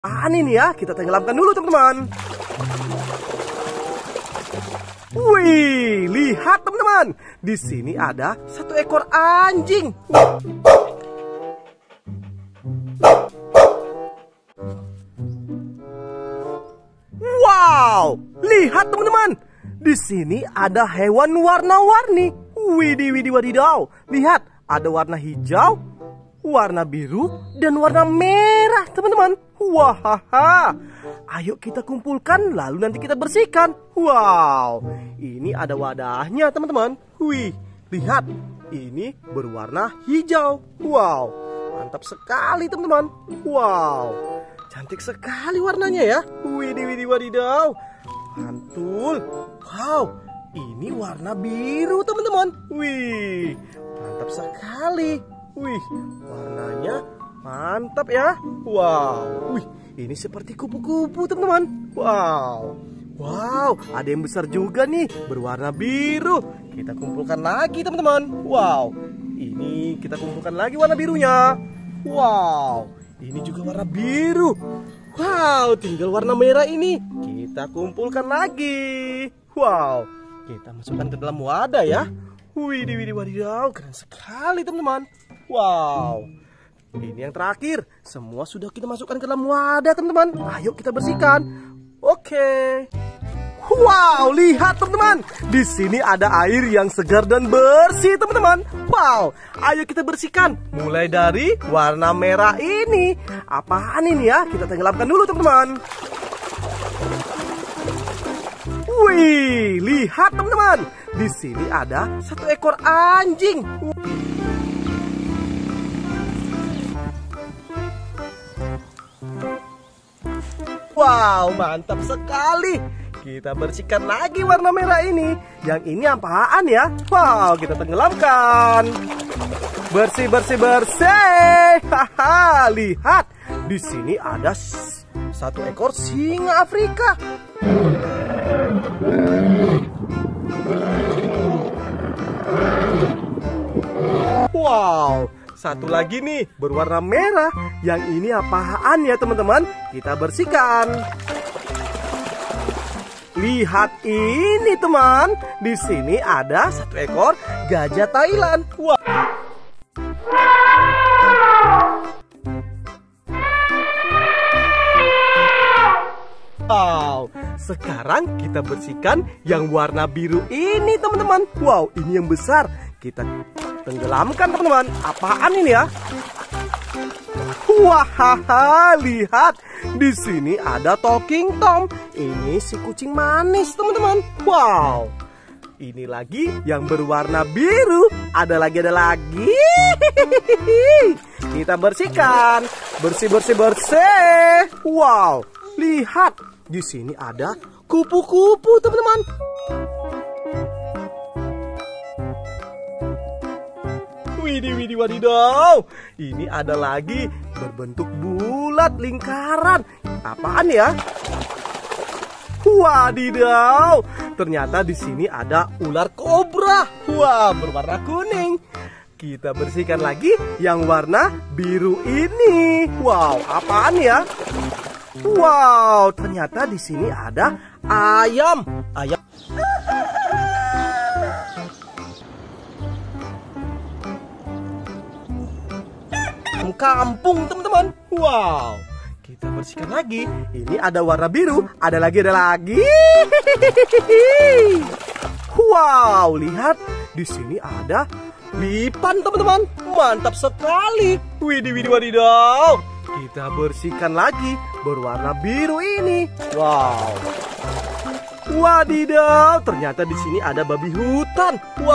Ini ya, kita tenggelamkan dulu teman-teman. Wih, lihat teman-teman. Di sini ada satu ekor anjing. Wow, lihat teman-teman. Di sini ada hewan warna-warni. Widih, widih, wadidaw. Lihat, ada warna hijau, warna biru, dan warna merah teman-teman. Wahaha. Ayo kita kumpulkan lalu nanti kita bersihkan. Wow, ini ada wadahnya teman-teman. Wih, lihat, ini berwarna hijau. Wow, mantap sekali teman-teman. Wow, cantik sekali warnanya ya. Widih, widih, wadidaw. Mantul. Wow, ini warna biru teman-teman. Wih, mantap sekali. Wih, warnanya mantap ya. Wow, wih, ini seperti kupu-kupu teman-teman. Wow, wow, ada yang besar juga nih, berwarna biru. Kita kumpulkan lagi teman-teman. Wow, ini kita kumpulkan lagi warna birunya. Wow, ini juga warna biru. Wow, tinggal warna merah ini. Kita kumpulkan lagi. Wow, kita masukkan ke dalam wadah ya. Widih, widih, wadidaw, keren sekali teman-teman. Wow, ini yang terakhir. Semua sudah kita masukkan ke dalam wadah teman-teman. Ayo kita bersihkan. Oke. Wow, lihat teman-teman. Di sini ada air yang segar dan bersih teman-teman. Wow, ayo kita bersihkan. Mulai dari warna merah ini. Apaan ini ya? Kita tenggelamkan dulu teman-teman. Wih, lihat teman-teman. Di sini ada satu ekor anjing. Wow, mantap sekali. Kita bersihkan lagi warna merah ini. Yang ini apaan ya? Wow, kita tenggelamkan. Bersih, bersih, bersih. Haha, lihat. Di sini ada satu ekor singa Afrika. Wow, satu lagi nih berwarna merah. Yang ini apaan ya teman-teman? Kita bersihkan. Lihat ini teman. Di sini ada satu ekor gajah Thailand. Wow, sekarang kita bersihkan yang warna biru ini teman-teman. Wow, ini yang besar. Kita tenggelamkan teman-teman. Apaan ini ya? Wahaha, lihat. Di sini ada Talking Tom. Ini si kucing manis teman-teman. Wow, ini lagi yang berwarna biru. Ada lagi. Kita bersihkan. Bersih, bersih, bersih. Wow, lihat. Di sini ada kupu-kupu teman-teman. Widih, widih, wadidaw. Ini ada lagi berbentuk bulat lingkaran. Apaan ya? Wadidaw. Ternyata di sini ada ular kobra. Wah, berwarna kuning. Kita bersihkan lagi yang warna biru ini. Wow, apaan ya? Wow, ternyata di sini ada ayam. Kampung teman-teman. Wow, kita bersihkan lagi. Ini ada warna biru. Ada lagi. Wow, lihat. Di sini ada lipan teman-teman. Mantap sekali. Widih, widih, wadidaw. Kita bersihkan lagi berwarna biru ini. Wow, wadidaw. Ternyata di sini ada babi hutan. Wah,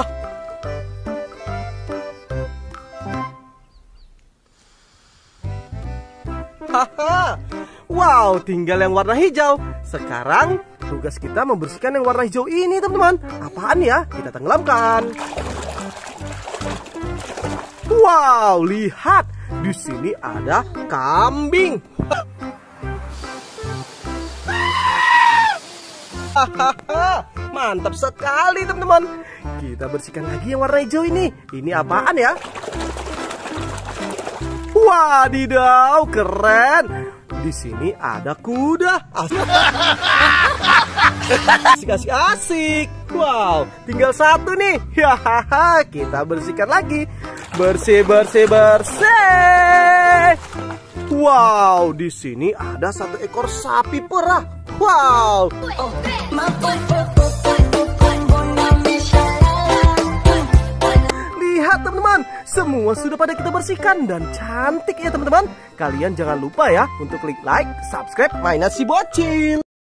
haha. Wow, tinggal yang warna hijau. Sekarang tugas kita membersihkan yang warna hijau ini teman-teman. Apaan ya? Kita tenggelamkan. Wow, lihat. Di sini ada kambing. Hahaha, mantap sekali teman-teman. Kita bersihkan lagi yang warna hijau ini. Ini apaan ya? Wadidaw, keren. di sini ada kuda. Asik. Wow, tinggal satu nih. Hahaha, kita bersihkan lagi. Bersih. Wow, di sini ada satu ekor sapi perah. Wow. Lihat teman-teman, semua sudah pada kita bersihkan dan cantik ya teman-teman. Kalian jangan lupa ya untuk klik like, subscribe Mainan Si Bocil.